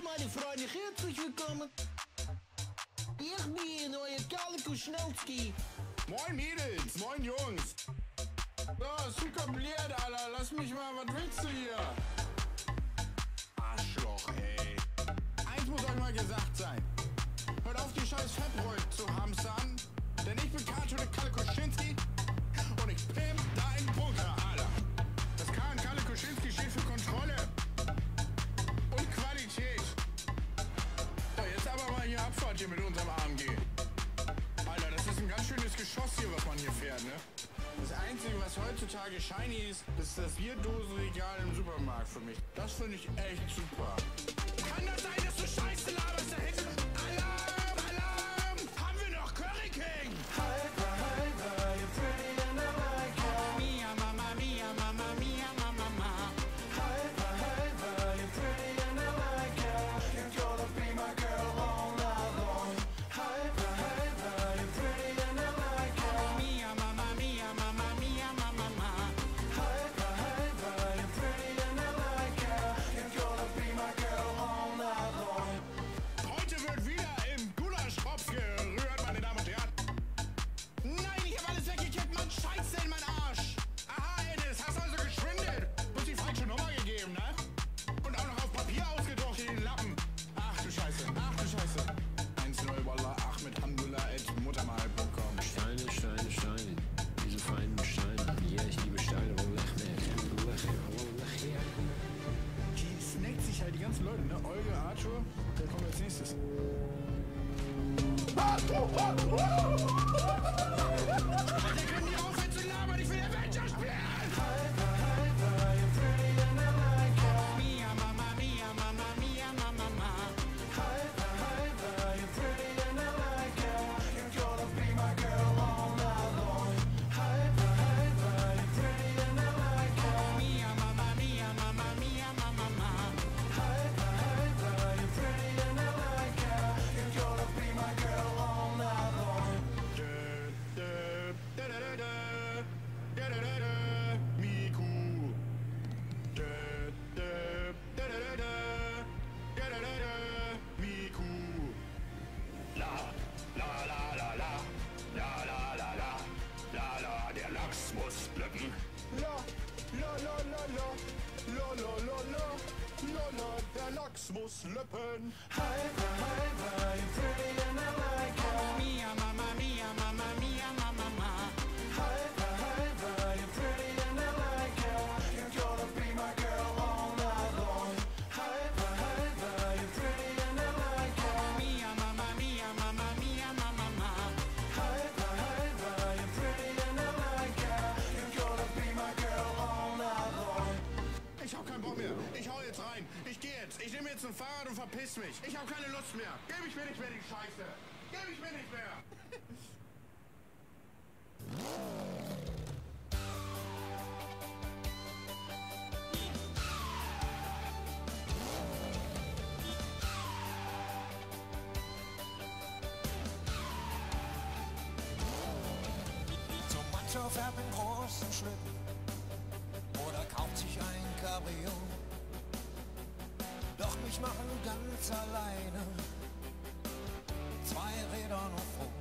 meine Freunde, herzlich willkommen. Ich bin euer Calico Schnellski. Moin Mädels, moin Jungs. So, super bliert, Alter. Lass mich mal, was willst du hier? Arschloch, ey. Eins muss euch mal gesagt sein. Hört auf, die scheiß Fettrollen zu hamstern. Denn ich bin Kato de Kalikoschinski und ich pimp deinen Bunker, Alter. Das K in Kalikoschinski steht für Kontrolle und Qualität. So, jetzt aber mal hier Abfahrt hier mit unserem AMG. Alter, das ist ein ganz schönes Geschoss hier, was man hier fährt, ne? Das Einzige, was heutzutage shiny ist das Bierdosenregal im Supermarkt für mich. Das finde ich echt super. Kann das sein, dass du Scheiße laberst da hinten? Alarm, Alarm! Haben wir noch Curry King? Hyper, hyper, you're pretty and I like it. Mia, Mama, Mia, Mama, Mia, Mama, Mama. Hyper, hyper, you're pretty and I like it. You're gonna be my girl all night long. Hyper, hyper, you're pretty and I like it. Mia, Mama, Mia, Mama, Mia, Mama, Mama. Hyper, hyper, you're pretty and I like it. You're gonna be my girl all night long. Heute wird wieder im Gulaschkopf gerührt, meine Damen und Herren. Nein, ich hab alles weggekippt, Mann. Scheiße in meinen Arsch. Aha, Ennis, hast also geschwindelt. Bloß die falsche Nummer gegeben, ne? Und auch noch auf Papier ausgedruckt, den Lappen. Ach du Scheiße, ach du Scheiße. 1-0, Wallah, Ahmed Hamdullah at muttermal.com. Steine, Steine, Steine. Diese feinen Steine. Ja, ich liebe Steine. Die snackt sich halt die ganzen Leute, ne? Olga, Arthur, der kommt als nächstes. Alter, können die aufhören zu labern? Ich will Avengers spielen! Hyper, hyper, you're pretty and I like it. Mia, Mama, Mia, Mama, Mia, Mama, Mama. Hyper, hyper, you're pretty and I like it. You're gonna be my girl all night long. Hyper, hyper, you're pretty and I like it. Mia, Mama, Mia, Mama, Mia, Mama, Mama. Hyper, hyper, you're pretty and I like it. You're gonna be my girl all night long. Miku. Miku. La, la, la, la, la. La, la, la, la. La, la, der Lachs muss blücken. La, la, la, la, la. La, la, la, la. La, la, der Lachs muss lüppen. Hyper, hyper, you're pretty and I like it. Mia, Mama, Mia, Mama, Mia, Mama, Mama. Hyper, hyper, you're pretty and I like it. You're gonna be my girl all night long. Hyper, hyper, you're pretty and I like it. Mia, Mama, Mia, Mama, Mia, Mama, Mama. Hyper, hyper, you're pretty and I like it. You're gonna be my girl all night long. Ich hab keinen Bock mehr. Ich hau jetzt rein. Ich geh jetzt. Ich nehme jetzt ein Fahrrad und verpiss mich. Ich hab keine Lust mehr. Gib ich mir nicht mehr die Scheiße. Gib ich mir nicht mehr. So mancher fährt einen großen Schlitten oder kauft sich ein Cabrio. Doch mich machen ganz alleine zwei Räder nur froh.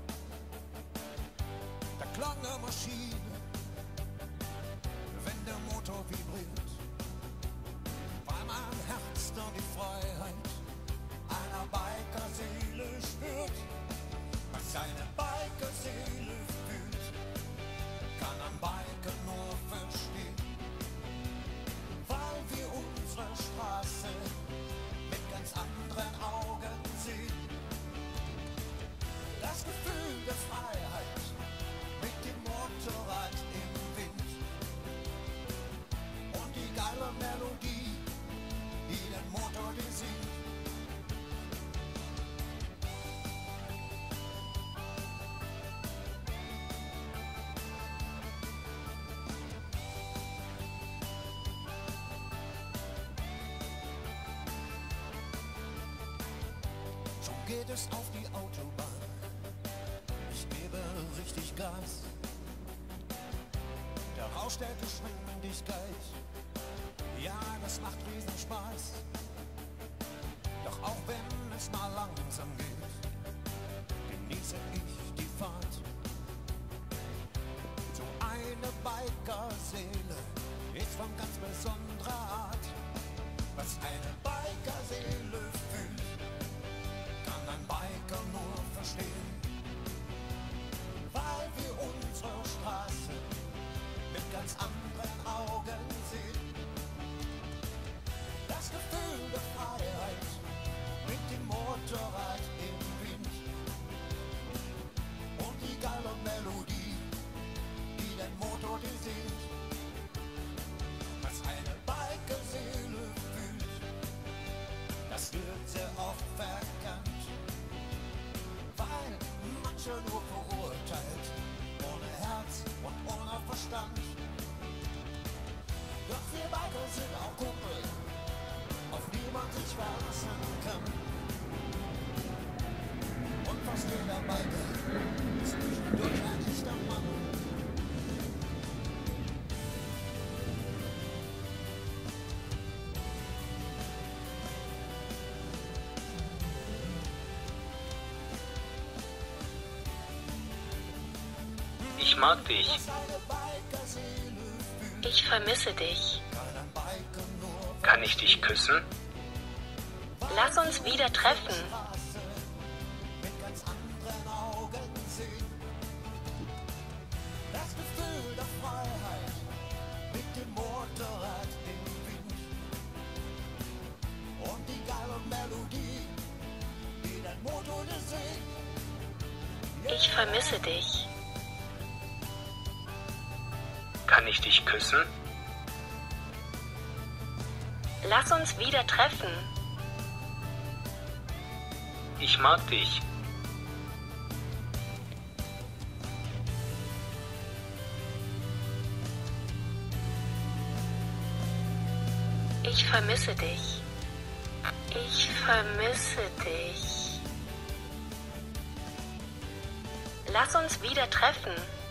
Der Klang der Maschine, wenn der Motor vibriert, weil mein Herz dann die Freiheit einer Bikerseele spürt. Was seine Bikerseele fühlt, kann ein Biker nur verstehen, weil wir unsere Straße mit ganz anderen Augen sehen. Das Gefühl der Freiheit mit dem Motorrad im Wind und die geile Melodie, die den Motor dir singt. Geht es auf die Autobahn, ich gebe richtig Gas. Der Rausch der Geschwindigkeit, ja, das macht riesen Spaß. Doch Doch auch wenn es mal langsam geht, genieße ich die Fahrt. So eine Bikerseele ist von ganz besonderer Art. Was eine Bikerseele fühlt, kann ein Biker nur verstehen. Weil wir unsere Straße mit ganz anderen Augen sehen. Das Gefühl der Freiheit mit dem Motorrad im Wind und die geile Melodie, die den Motor singt. Was eine Bikerseele fühlt, das wird sehr oft verkannt, weil manche nur verurteilt, ohne Herz und ohne Verstand. Doch wir Biker sind auch Kumpel, auf die man sich verlassen kann. Und fast jeder Biker ist zwischendurch ein echter Mann. Ich mag dich. Was eine Bikerseele fühlt, Ich vermisse dich. kann ein Biker nur Kann ich dich küssen? Lass uns wieder treffen. Straße mit ganz anderen Augen sehen. Das Gefühl der Freiheit mit dem Motorrad im Wind und die geile Melodie, die dein Motor singt. Ich vermisse dich. Kann ich dich küssen? Lass uns wieder treffen. Ich mag dich. Ich vermisse dich. Ich vermisse dich. Lass uns wieder treffen.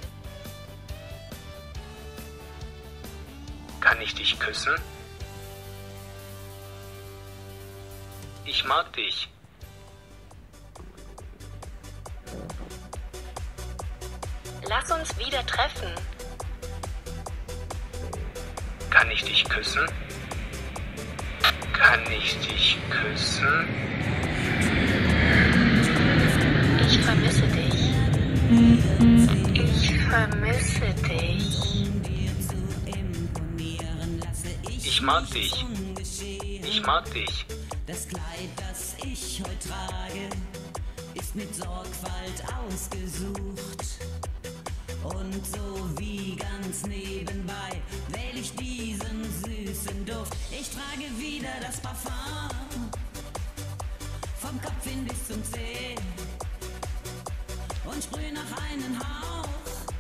Kann ich dich küssen? Ich mag dich. Lass uns wieder treffen. Kann ich dich küssen? Kann ich dich küssen? Ich vermisse dich. Ich vermisse dich. Ich mag dich. Ich mag dich. Das Kleid, das ich heute trage, ist mit Sorgfalt ausgesucht. Und so wie ganz nebenbei wähl ich diesen süßen Duft. Ich trage wieder das Parfum, vom Kopf hin bis zum Zeh, und sprühe nach einen Hauch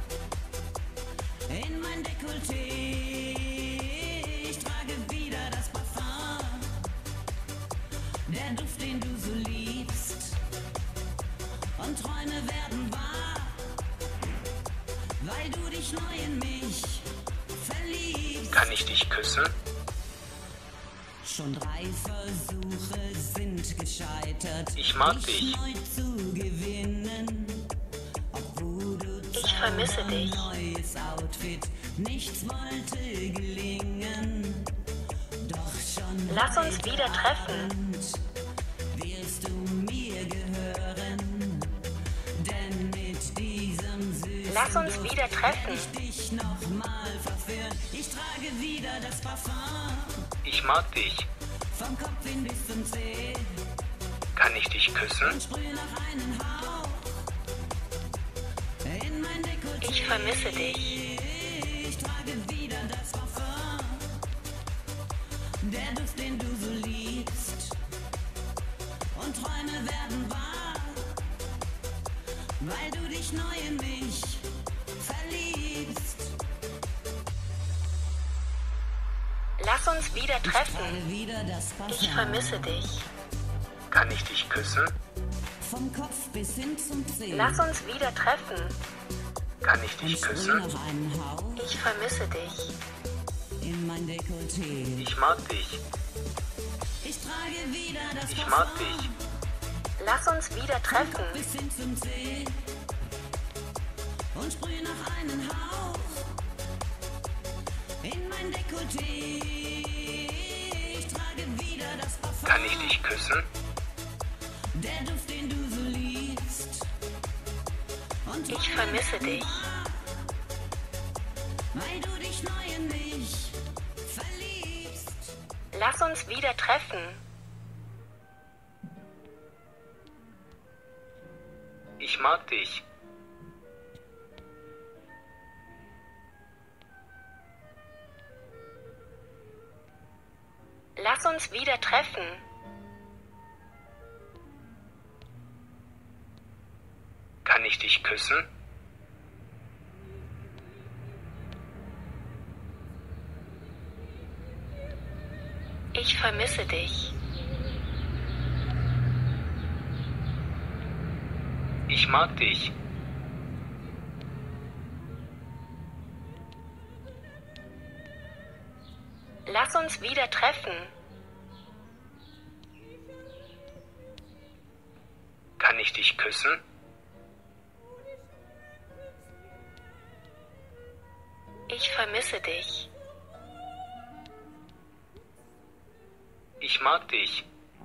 in mein Dekolleté. Ich trage wieder das Parfum, der Duft, den du so liebst, und Träume werden wahr, weil du dich neu in mich verliebst. Kann ich dich küssen? Schon 3 Versuche sind gescheitert, Ich mag dich dich. neu zu gewinnen. Obwohl du Ich vermisse dich. neues Outfit, nichts wollte gelingen. Doch schon Lass uns heute wieder treffen. Abend wirst du mir gehören, denn mit diesem süßen Lass uns Duft wieder treffen. werd ich dich noch mal verführen. Ich trage wieder das Parfum, Ich mag dich. vom Kopf hin bis zum Zeh, Kann ich dich küssen? und sprühe nach einen Hauch in mein Dekolleté. Ich vermisse dich. Ich trage wieder das Parfum, der Duft, den du so liebst, und Träume werden wahr, weil du dich neu in mich verliebst. Lass uns wieder Ich treffen. trage wieder das Ich Parfum, vermisse dich. Kann ich dich küssen? vom Kopf bis hin zum Zeh, Lass uns wieder treffen. Kann ich und dich sprühe küssen? noch einen Hauch Ich vermisse dich. in mein Dekolleté. Ich mag dich. Ich trage wieder das Ich mag dich. Lass uns wieder treffen. bis hin zum Zeh und sprühe noch einen Hauch in mein Dekolleté. Ich trage wieder das Parfum. Kann ich dich küssen? Der Duft, den du so liebst. Und Ich vermisse dich. weil du dich neu in mich verliebst. Lass uns wieder treffen. Ich mag dich. Lass uns wieder treffen. Kann ich dich küssen? Ich vermisse dich. Ich mag dich. Lass uns wieder treffen. Kann ich dich küssen? Ich vermisse dich. Ich mag dich.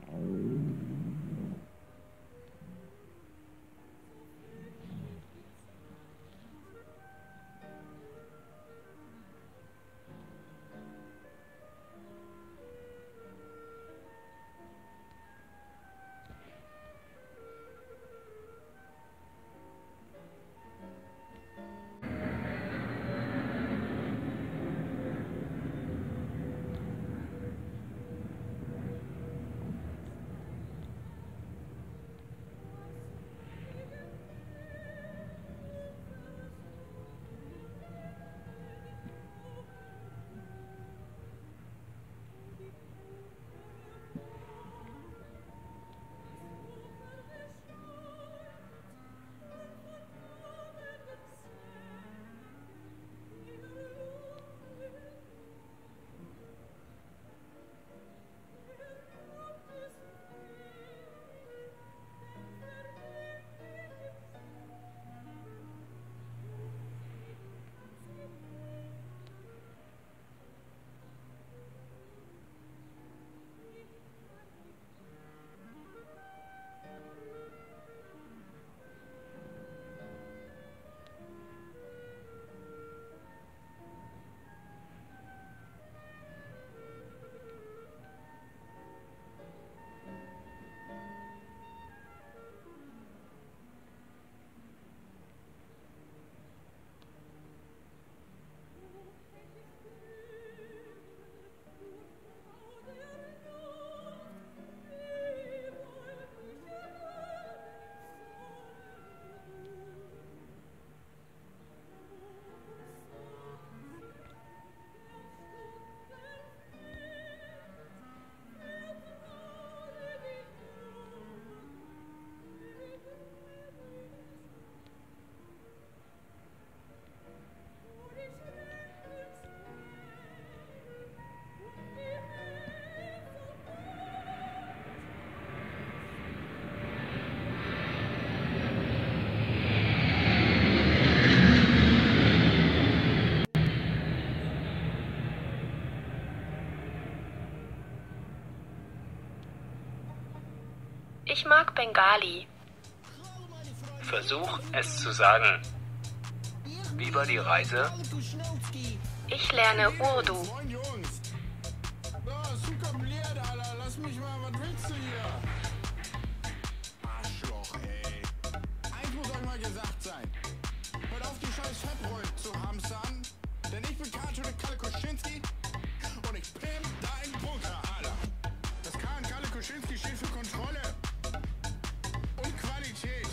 Ich mag Bengali. Versuch es zu sagen. Wie war die Reise? Ich lerne Urdu. Moin Jungs. So, ist zu kompliziert, Alter. Lass mich mal, was willst du hier? Arschloch, ey. Eins muss euch mal gesagt sein. Hört auf, die scheiß Fettrollen zu hamstern. Denn ich bin Kato de Kalkoschinski und ich pimp deinen Bunker, Alter. Das K in Kalkoschinski steht für Kontrolle und Qualität.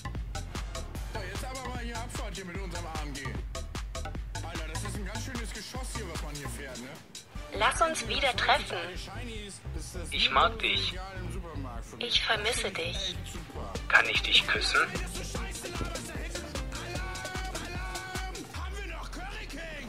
So, jetzt aber mal hier Abfahrt hier mit unserem AMG. Alter, das ist ein ganz schönes Geschoss hier, was man hier fährt, ne? Lass uns wieder treffen. Ich mag dich. Ich vermisse dich. Kann ich dich küssen? Haben wir noch Curry King?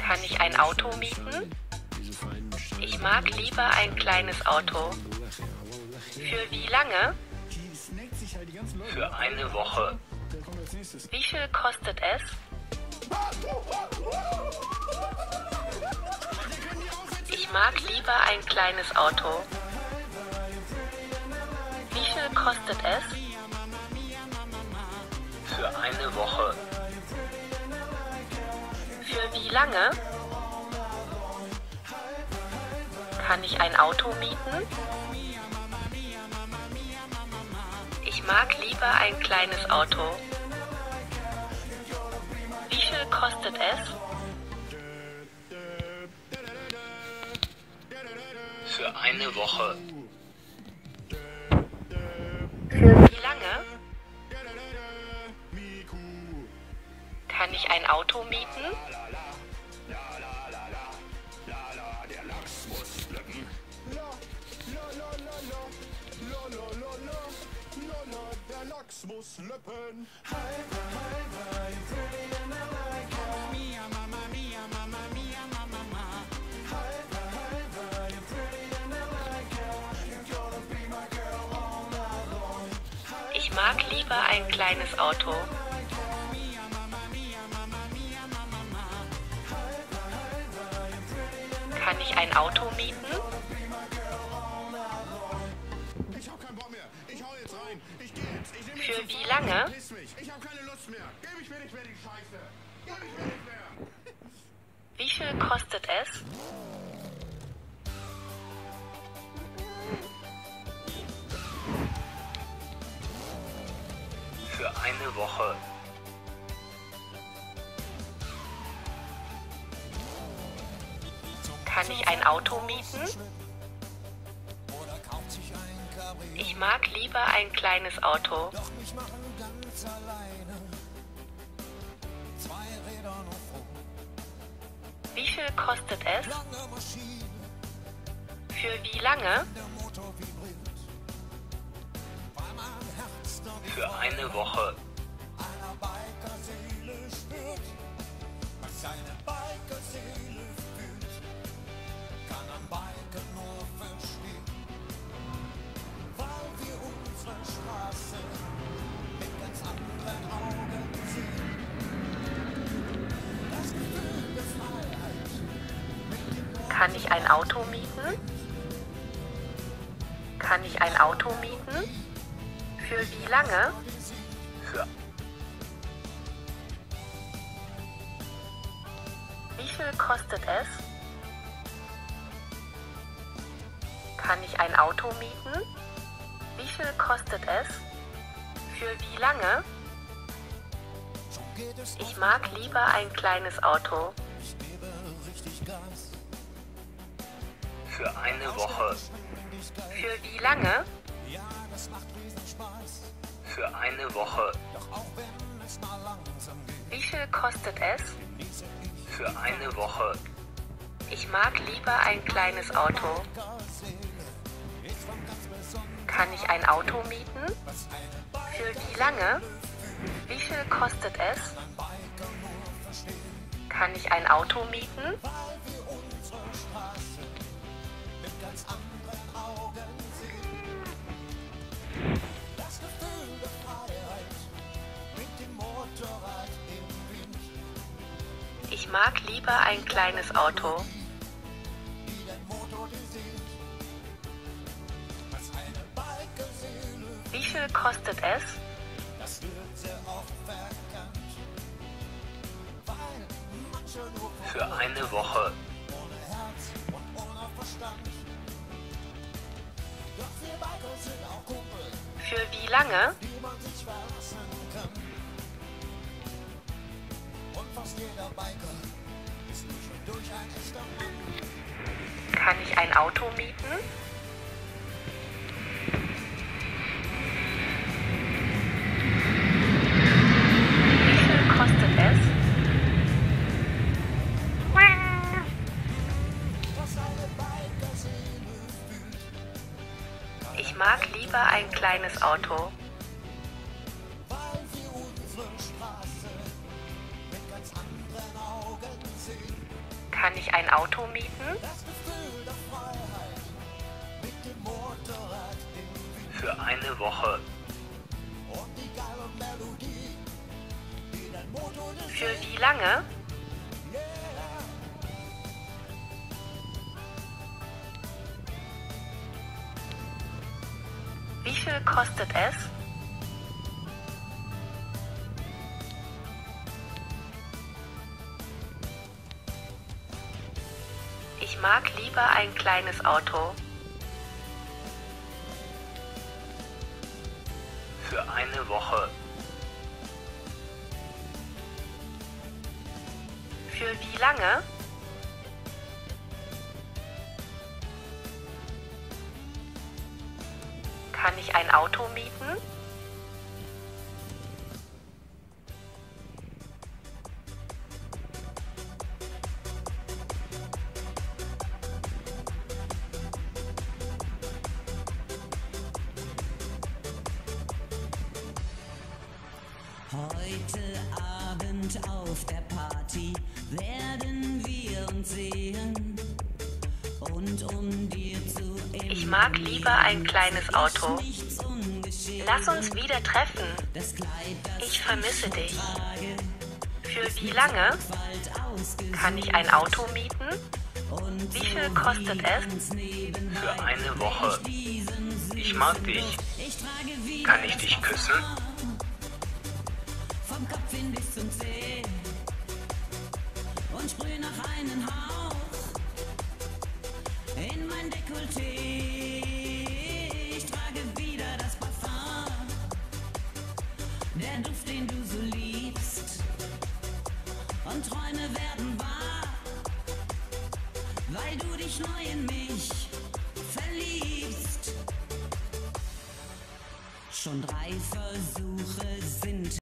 Kann ich ein Auto mieten? Ich mag lieber ein kleines Auto. Für wie lange? Für eine Woche. Wie viel kostet es? Ich mag lieber ein kleines Auto. Wie viel kostet es? Für eine Woche. Für wie lange? Kann ich ein Auto mieten? Ich mag lieber ein kleines Auto. Wie viel kostet es? Für eine Woche. Für wie lange? Kann ich ein Auto mieten? Der Lachs muss löppen. Ich mag lieber ein kleines Auto. Kann ich ein Auto mieten? Ich hab keinen Bock mehr. Ich hau jetzt rein. Ich geh jetzt. Ich nehm jetzt Für den wie Fahrer. lange? Verpiss mich. Ich hab keine Lust mehr. Gib ich mir nicht mehr die Scheiße. Gib ich mir nicht mehr. Wie viel kostet es? Für eine Woche. Kann ich ein Auto mieten? Ich mag lieber ein kleines Auto. Wie viel kostet es? Für wie lange? Für eine Woche. Kann ich ein Auto mieten? Kann ich ein Auto mieten? Für wie lange? Für Wie viel kostet es? Kann ich ein Auto mieten? Wie viel kostet es? Für wie lange? Ich mag lieber ein kleines Auto. Für eine Woche. Für wie lange? Für eine Woche. Wie viel kostet es? Für eine Woche. Ich mag lieber ein kleines Auto. Kann ich ein Auto mieten? Für wie lange? Wie viel kostet es? Kann ich ein Auto mieten? Ich mag lieber ein kleines Auto. Wie viel kostet es? Für eine Woche. Für wie lange? Kann ich ein Auto mieten? Wie viel kostet es? Ich mag lieber ein kleines Auto. Kann ich ein Auto mieten? Für eine Woche. Für wie lange? Wie viel kostet es? Ich mag lieber ein kleines Auto. Für eine Woche. Für wie lange? Kann ich ein Auto mieten? Heute Abend auf der Party werden wir uns sehen. Und um dir zu Ich mag lieber ein kleines Auto. Lass uns wieder treffen. Ich vermisse dich. Für wie lange? Kann ich ein Auto mieten? Wie viel kostet es? Für eine Woche. Ich mag dich. Kann ich dich küssen? vom Kopf hin bis zum Zeh und sprüh nach einem Hauch in mein Dekolleté. Ich trage wieder das Parfum, der Duft, den du so liebst, und Träume werden wahr, weil du dich neu in mich verliebst. Schon 3 Versuche sind